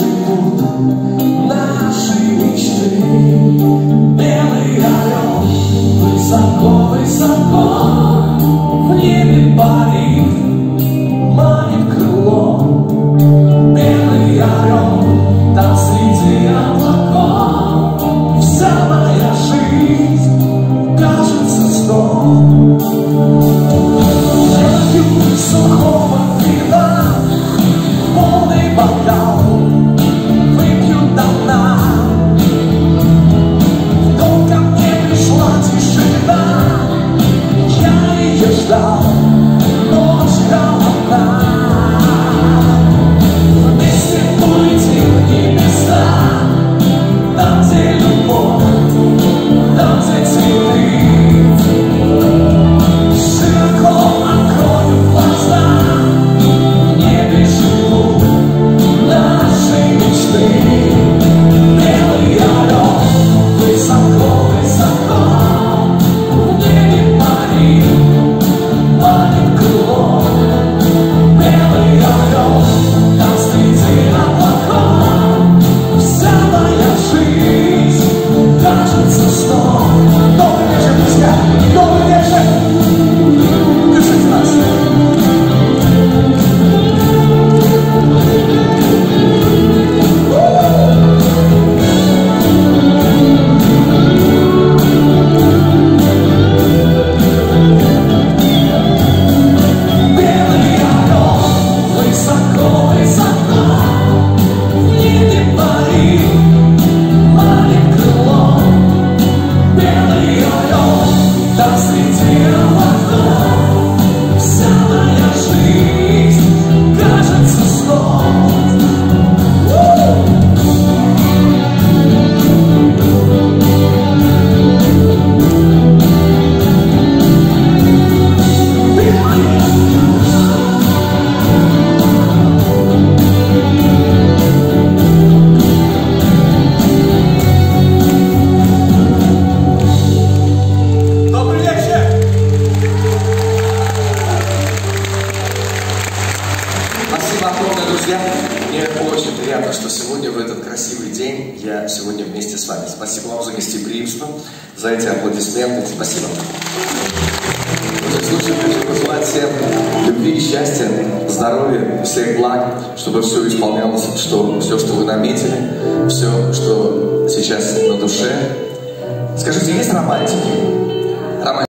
живут наши мечты. Белый орел высоко-высоко в небе парит, манит крылом. Белый орел там среди облаков, вся моя жизнь кажется сном. Я пью сухого вина полный бокал, выпью до дна. Вдруг ко мне пришла тишина, я ее ждал, ночь холодна. Вместе улетим в небеса, там, где любовь, там, где цветы. Широко открою глаза, в небе живут наши мечты. Белый орел высоко-высоко в небе парит, манит крылом. Белый орел там среди облаков, вся моя жизнь кажется сном. Добрый вечер, друзья! Добрый вечер! Держите нас! Белый орел высоко-высоко в небе парит, манит крылом. Белый орел там среди облаков, вся моя жизнь кажется сном. Добрый вечер! Спасибо огромное, друзья. Мне очень приятно, что сегодня, в этот красивый день, я сегодня вместе с вами. Спасибо вам за гостеприимство, за эти аплодисменты. Спасибо. В этом случае хочу пожелать всем любви, счастья, здоровья, всех благ, чтобы все исполнялось, что все, что вы наметили, все, что сейчас на душе. Скажите, есть романтики?